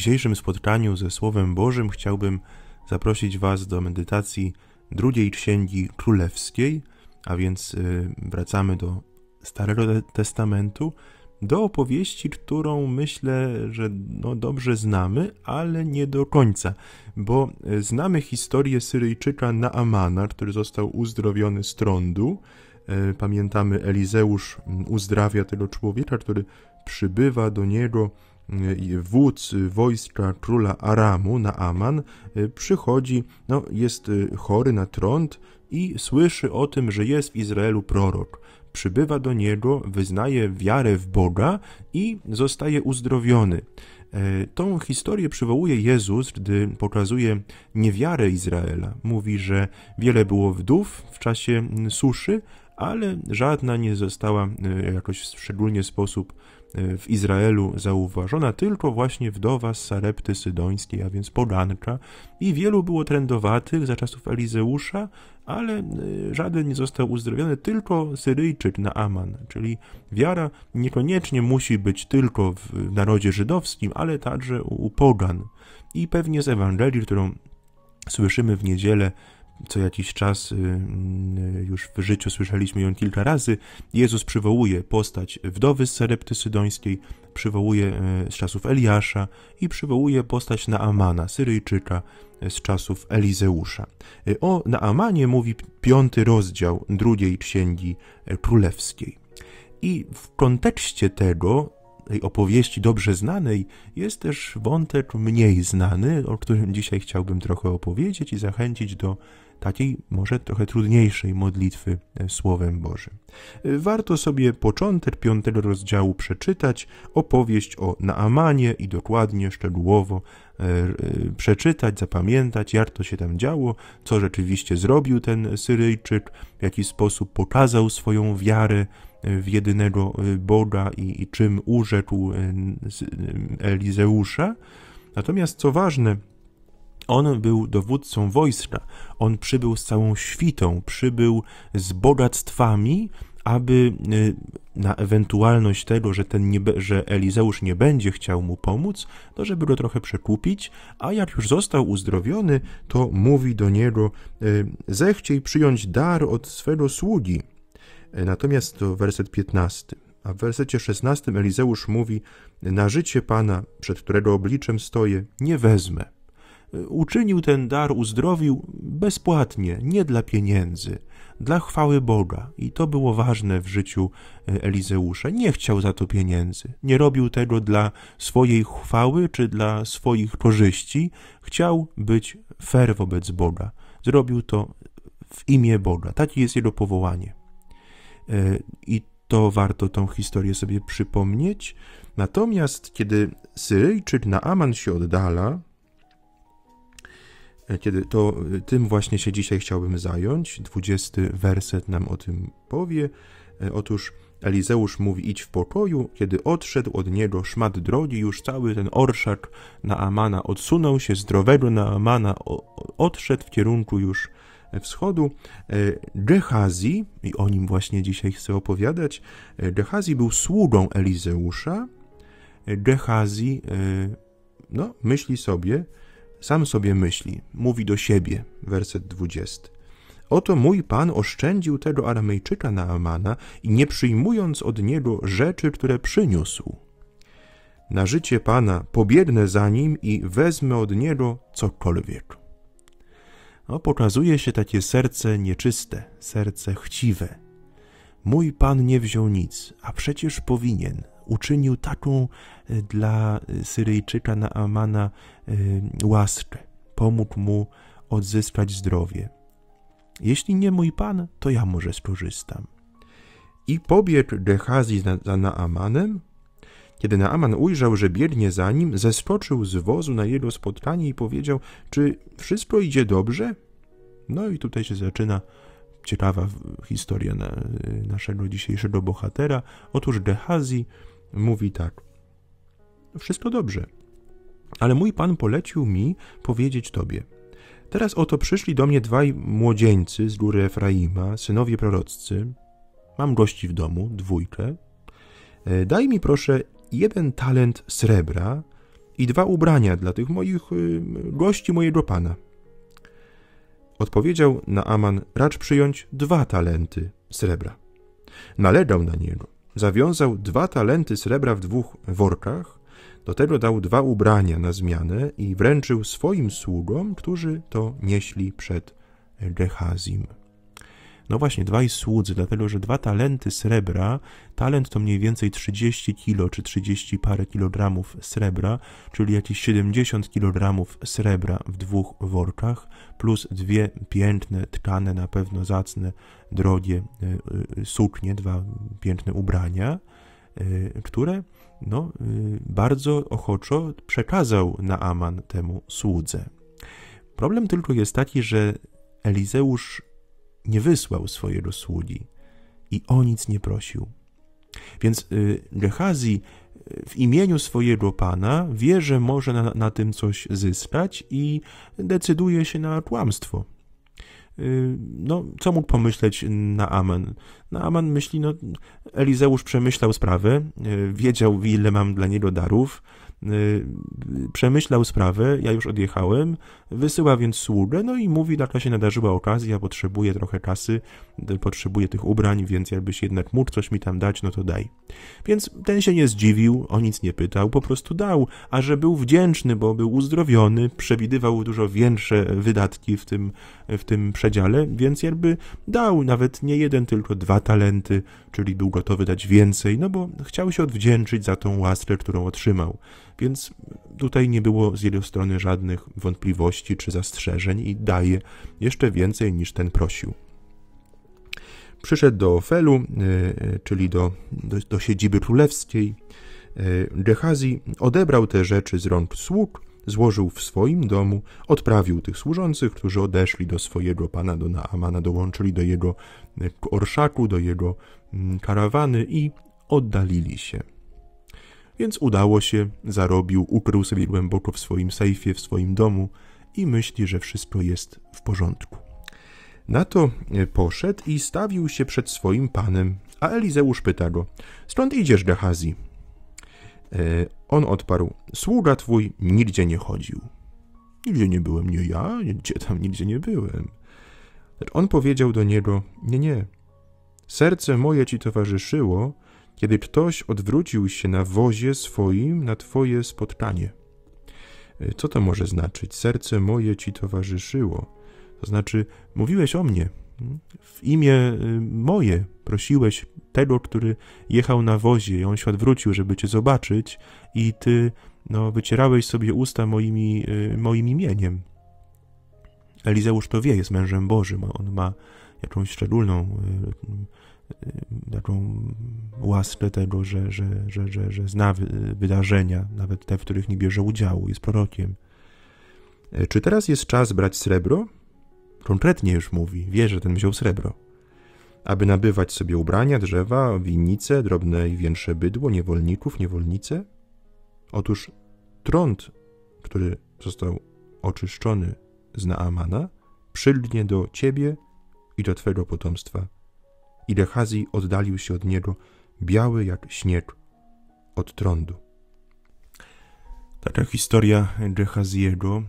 dzisiejszym spotkaniu ze Słowem Bożym chciałbym zaprosić Was do medytacji drugiej Księgi Królewskiej, a więc wracamy do Starego Testamentu, do opowieści, którą myślę, że dobrze znamy, ale nie do końca, bo znamy historię Syryjczyka Naamana, który został uzdrowiony z trądu. Pamiętamy, Elizeusz uzdrawia tego człowieka, który przybywa do niego. Wódz wojska króla Aramu, Naaman, przychodzi, jest chory na trąd i słyszy o tym, że jest w Izraelu prorok. Przybywa do niego, wyznaje wiarę w Boga i zostaje uzdrowiony. Tą historię przywołuje Jezus, gdy pokazuje niewiarę Izraela. Mówi, że wiele było wdów w czasie suszy, ale żadna nie została jakoś w szczególny sposób w Izraelu zauważona, tylko właśnie wdowa z Sarepty Sydońskiej, a więc poganka, i wielu było trędowatych za czasów Elizeusza, ale żaden nie został uzdrowiony, tylko Syryjczyk Naaman, czyli wiara niekoniecznie musi być tylko w narodzie żydowskim, ale także u pogan. I pewnie z Ewangelii, którą słyszymy w niedzielę, co jakiś czas już w życiu słyszeliśmy ją kilka razy, Jezus przywołuje postać wdowy z Sarepty Sydońskiej, przywołuje z czasów Eliasza i przywołuje postać Naamana, Syryjczyka z czasów Elizeusza. O Naamanie mówi 5 rozdział drugiej Księgi Królewskiej. I w kontekście tej opowieści dobrze znanej jest też wątek mniej znany, o którym dzisiaj chciałbym trochę opowiedzieć i zachęcić do takiej może trochę trudniejszej modlitwy Słowem Bożym. Warto sobie początek 5 rozdziału przeczytać, opowieść o Naamanie i dokładnie, szczegółowo przeczytać, zapamiętać, jak to się tam działo, co rzeczywiście zrobił ten Syryjczyk, w jaki sposób pokazał swoją wiarę w jedynego Boga i czym urzekł Elizeusza. Natomiast co ważne, on był dowódcą wojska, on przybył z całą świtą, przybył z bogactwami, aby na ewentualność tego, że Elizeusz nie będzie chciał mu pomóc, to żeby go trochę przekupić, a jak już został uzdrowiony, to mówi do niego: zechciej przyjąć dar od swego sługi. Natomiast to werset 15, a w wersecie 16 Elizeusz mówi: na życie Pana, przed którego obliczem stoję, nie wezmę. Uczynił ten dar, uzdrowił bezpłatnie, nie dla pieniędzy, dla chwały Boga. I to było ważne w życiu Elizeusza. Nie chciał za to pieniędzy. Nie robił tego dla swojej chwały czy dla swoich korzyści. Chciał być fair wobec Boga. Zrobił to w imię Boga. Takie jest jego powołanie. I to warto tą historię sobie przypomnieć. Natomiast kiedy Syryjczyk Naaman się oddala, tym właśnie się dzisiaj chciałbym zająć. 20 werset nam o tym powie. Otóż Elizeusz mówi: idź w pokoju. Kiedy odszedł od niego szmat drogi, już cały ten orszak Naamana odsunął się, zdrowego Naamana odszedł w kierunku już wschodu. Gehazi, i o nim właśnie dzisiaj chcę opowiadać, Gehazi był sługą Elizeusza. Gehazi, myśli sobie, sam sobie myśli, mówi do siebie, werset 20. Oto mój Pan oszczędził tego Aramejczyka Naamana i nie przyjmując od niego rzeczy, które przyniósł. Na życie Pana pobiegnę za nim i wezmę od niego cokolwiek. Pokazuje się takie serce nieczyste, serce chciwe. Mój Pan nie wziął nic, a przecież powinien. Uczynił taką dla Syryjczyka Naamana łaskę. Pomógł mu odzyskać zdrowie. Jeśli nie mój Pan, to ja może skorzystam. I pobiegł Gehazi za Naamanem. Kiedy Naaman ujrzał, że biegnie za nim, zeskoczył z wozu na jego spotkanie i powiedział: czy wszystko idzie dobrze? No i tutaj się zaczyna ciekawa historia naszego dzisiejszego bohatera. Otóż Gehazi mówi tak: wszystko dobrze, ale mój Pan polecił mi powiedzieć tobie: teraz oto przyszli do mnie 2 młodzieńcy z góry Efraima, synowie proroccy. Mam gości w domu, 2. Daj mi proszę 1 talent srebra i 2 ubrania dla tych moich gości mojego pana. Odpowiedział Naaman: racz przyjąć 2 talenty srebra. Nalegał na niego. Zawiązał 2 talenty srebra w 2 workach, do tego dał 2 ubrania na zmianę i wręczył swoim sługom, którzy to nieśli przed Gehazim. No właśnie, 2 słudzy, dlatego że 2 talenty srebra, talent to mniej więcej 30 kilo czy 30 parę kilogramów srebra, czyli jakieś 70 kilogramów srebra w 2 workach, plus 2 piękne, tkane, na pewno zacne, drogie suknie, 2 piękne ubrania, które bardzo ochoczo przekazał Naaman temu słudze. Problem tylko jest taki, że Elizeusz nie wysłał swojego sługi i o nic nie prosił. Więc Gehazi w imieniu swojego pana wie, że może na tym coś zyskać i decyduje się na kłamstwo. Co mógł pomyśleć Naaman? Naaman myśli, Elizeusz przemyślał sprawę, wiedział, ile mam dla niego darów, przemyślał sprawę, ja już odjechałem, wysyła więc sługę, i mówi, taka się nadarzyła okazja, potrzebuję trochę kasy, potrzebuję tych ubrań, więc jakbyś jednak mógł coś mi tam dać, to daj. Więc ten się nie zdziwił, o nic nie pytał, po prostu dał, a że był wdzięczny, bo był uzdrowiony, przewidywał dużo większe wydatki w tym przedziale, więc jakby dał nawet nie 1, tylko 2 talenty, czyli był gotowy dać więcej, bo chciał się odwdzięczyć za tą łaskę, którą otrzymał. Więc tutaj nie było z jego strony żadnych wątpliwości czy zastrzeżeń i daje jeszcze więcej niż ten prosił. Przyszedł do Ofelu, czyli do siedziby królewskiej. Gehazi odebrał te rzeczy z rąk sług, złożył w swoim domu, odprawił tych służących, którzy odeszli do swojego pana, do Naamana, dołączyli do jego orszaku, do jego karawany i oddalili się. Więc udało się, zarobił, ukrył sobie głęboko w swoim sejfie, w swoim domu i myśli, że wszystko jest w porządku. Na to poszedł i stawił się przed swoim panem, a Elizeusz pyta go: skąd idziesz, Gehazi? On odparł: sługa twój nigdzie nie chodził. Nigdzie nie byłem, nie ja, nigdzie nie byłem. On powiedział do niego: nie. Serce moje ci towarzyszyło, kiedy ktoś odwrócił się na wozie swoim na twoje spotkanie. Co to może znaczyć? Serce moje ci towarzyszyło. To znaczy, mówiłeś o mnie. W imię moje prosiłeś tego, który jechał na wozie i on się odwrócił, żeby cię zobaczyć i ty wycierałeś sobie usta moim imieniem. Elizeusz to wie, jest mężem Bożym, on ma jakąś szczególną taką łaskę tego, że zna wydarzenia, nawet te, w których nie bierze udziału, jest prorokiem. Czy teraz jest czas brać srebro? Konkretnie już mówi, wie, że ten wziął srebro. Aby nabywać sobie ubrania, drzewa, winnice, drobne i większe bydło, niewolników, niewolnice? Otóż trąd, który został oczyszczony z Naamana, przylgnie do ciebie i do twego potomstwa. I Gehazi oddalił się od niego, biały jak śnieg od trądu. Taka historia Gehaziego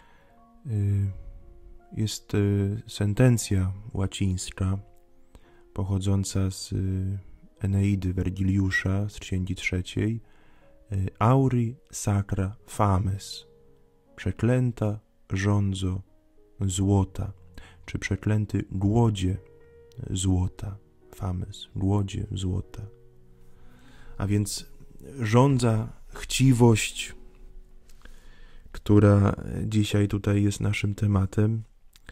jest sentencja łacińska pochodząca z Eneidy Wergiliusza z księgi 3. Auri sacra fames, przeklęta żądzo złota, czy przeklęty głodzie złota, fames, głodzie złota. A więc żądza, chciwość, która dzisiaj tutaj jest naszym tematem,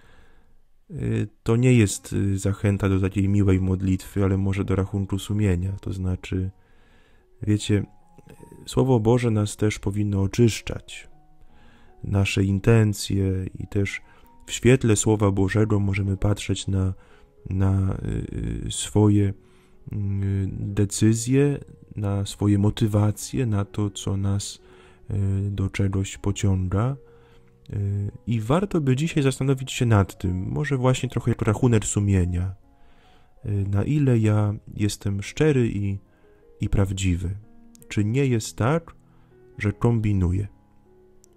to nie jest zachęta do takiej miłej modlitwy, ale może do rachunku sumienia. To znaczy, wiecie, Słowo Boże nas też powinno oczyszczać. Nasze intencje i też w świetle Słowa Bożego możemy patrzeć na swoje decyzje, na swoje motywacje, na to, co nas do czegoś pociąga. I warto by dzisiaj zastanowić się nad tym, może właśnie trochę jak rachunek sumienia, na ile ja jestem szczery i prawdziwy. Czy nie jest tak, że kombinuję?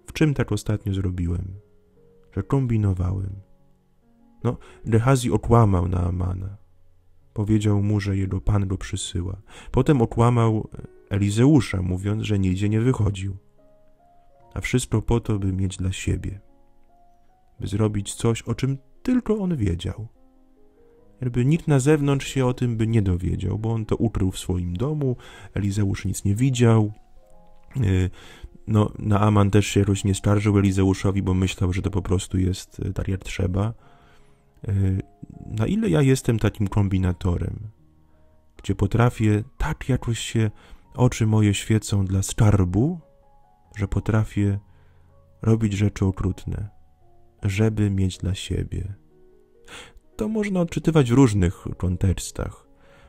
W czym tak ostatnio zrobiłem? Że kombinowałem. No, Gehazi okłamał Naamana. Powiedział mu, że jego pan go przysyła. Potem okłamał Elizeusza, mówiąc, że nigdzie nie wychodził. A wszystko po to, by mieć dla siebie. By zrobić coś, o czym tylko on wiedział. Jakby nikt na zewnątrz się o tym by nie dowiedział, bo on to ukrył w swoim domu, Elizeusz nic nie widział. No, Naaman też się jakoś nie skarżył Elizeuszowi, bo myślał, że to po prostu jest tak jak trzeba. Na ile ja jestem takim kombinatorem, gdzie potrafię tak jakoś się oczy moje świecą dla skarbu, że potrafię robić rzeczy okrutne, żeby mieć dla siebie. To można odczytywać w różnych kontekstach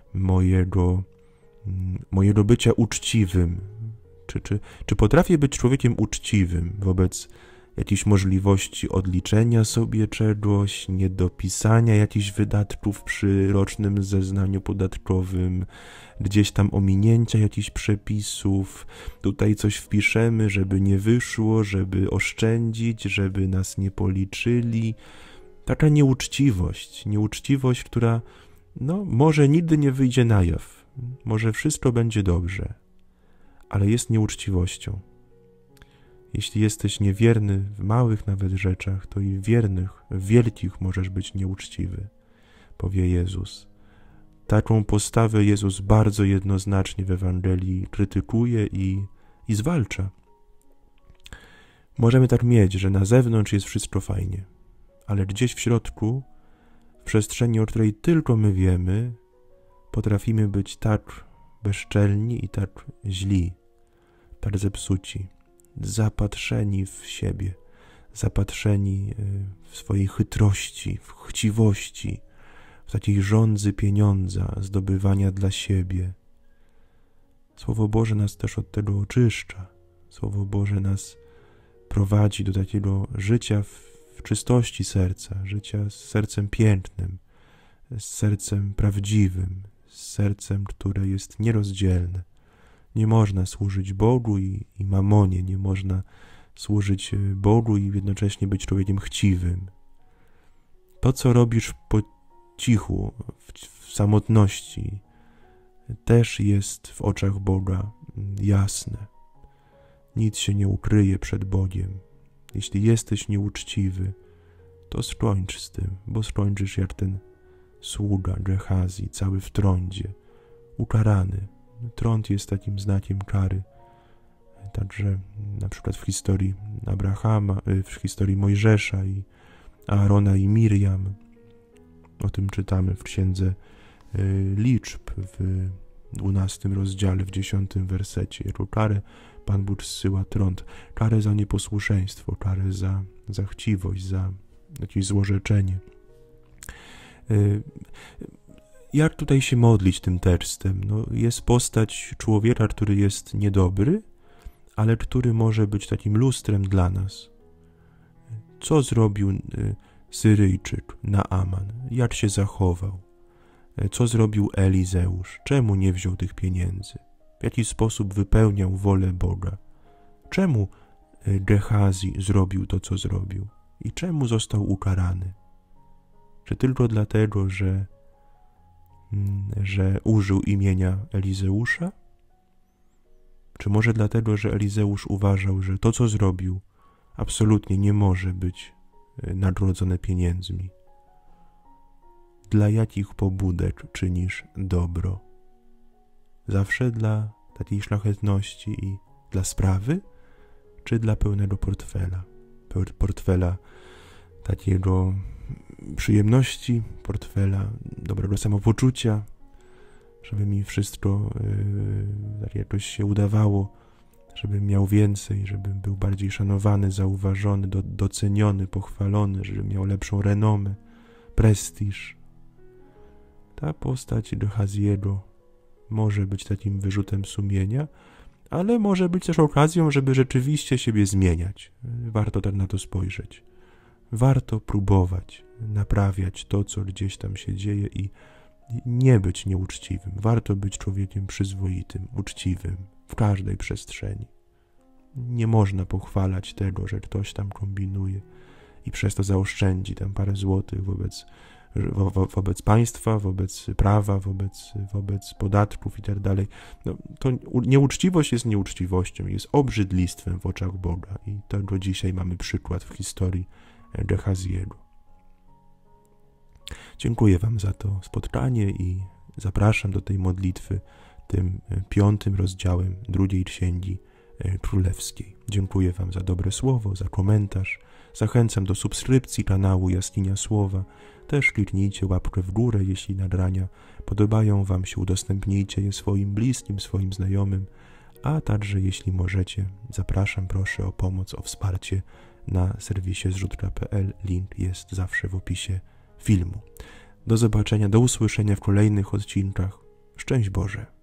mojego bycia uczciwym. Czy potrafię być człowiekiem uczciwym wobec jakiejś możliwości odliczenia sobie czegoś, niedopisania jakichś wydatków przy rocznym zeznaniu podatkowym, gdzieś tam ominięcia jakichś przepisów, tutaj coś wpiszemy, żeby nie wyszło, żeby oszczędzić, żeby nas nie policzyli. Taka nieuczciwość, która może nigdy nie wyjdzie na jaw, może wszystko będzie dobrze, ale jest nieuczciwością. Jeśli jesteś niewierny w małych nawet rzeczach, to i w wielkich możesz być nieuczciwy, powie Jezus. Taką postawę Jezus bardzo jednoznacznie w Ewangelii krytykuje i zwalcza. Możemy tak mieć, że na zewnątrz jest wszystko fajnie, ale gdzieś w środku, w przestrzeni, o której tylko my wiemy, potrafimy być tak bezczelni i tak źli, tak zepsuci, zapatrzeni w siebie, zapatrzeni w swojej chytrości, w chciwości, w takiej żądzy pieniądza, zdobywania dla siebie. Słowo Boże nas też od tego oczyszcza. Słowo Boże nas prowadzi do takiego życia w czystości serca, życia z sercem pięknym, z sercem prawdziwym, z sercem, które jest nierozdzielne. Nie można służyć Bogu i mamonie, nie można służyć Bogu i jednocześnie być człowiekiem chciwym. To, co robisz po cichu, w samotności, też jest w oczach Boga jasne. Nic się nie ukryje przed Bogiem. Jeśli jesteś nieuczciwy, to skończ z tym, bo skończysz jak ten sługa Gehazi, cały w trądzie, ukarany. Trąd jest takim znakiem kary. Także na przykład w historii Abrahama, w historii Mojżesza i Aarona i Miriam, o tym czytamy w Księdze Liczb w 12 rozdziale, w 10 wersecie. Jako karę Pan Bóg zsyła trąd. Karę za nieposłuszeństwo, karę za chciwość, za jakieś złorzeczenie. Jak tutaj się modlić tym tekstem? Jest postać człowieka, który jest niedobry, ale który może być takim lustrem dla nas. Co zrobił Syryjczyk, Naaman? Jak się zachował? Co zrobił Elizeusz? Czemu nie wziął tych pieniędzy? W jaki sposób wypełniał wolę Boga? Czemu Gehazi zrobił to, co zrobił? I czemu został ukarany? Czy tylko dlatego, że użył imienia Elizeusza? Czy może dlatego, że Elizeusz uważał, że to, co zrobił, absolutnie nie może być nagrodzone pieniędzmi? Dla jakich pobudek czynisz dobro? Zawsze dla takiej szlachetności i dla sprawy? Czy dla pełnego portfela? Portfela takiego przyjemności, portfela dobrego samopoczucia, żeby mi wszystko tak jakoś się udawało, żebym miał więcej, żebym był bardziej szanowany, zauważony, doceniony, pochwalony, żebym miał lepszą renomę, prestiż. Ta postać Gehaziego może być takim wyrzutem sumienia, ale może być też okazją, żeby rzeczywiście siebie zmieniać. Warto tak na to spojrzeć. Warto próbować naprawiać to, co gdzieś tam się dzieje i nie być nieuczciwym. Warto być człowiekiem przyzwoitym, uczciwym w każdej przestrzeni. nie można pochwalać tego, że ktoś tam kombinuje i przez to zaoszczędzi tam parę złotych wobec państwa, wobec prawa, wobec podatków i tak dalej. No, to nieuczciwość jest nieuczciwością, jest obrzydlistwem w oczach Boga i tego dzisiaj mamy przykład w historii Gehaziego. Dziękuję wam za to spotkanie i zapraszam do tej modlitwy tym 5. rozdziałem 2. Księgi Królewskiej. Dziękuję wam za dobre słowo, za komentarz. Zachęcam do subskrypcji kanału Jaskinia Słowa. Też kliknijcie łapkę w górę, jeśli nagrania podobają wam się, udostępnijcie je swoim bliskim, swoim znajomym, a także jeśli możecie, zapraszam proszę o pomoc, o wsparcie na serwisie zrzutka.pl. Link jest zawsze w opisie filmu. Do zobaczenia, do usłyszenia w kolejnych odcinkach. Szczęść Boże!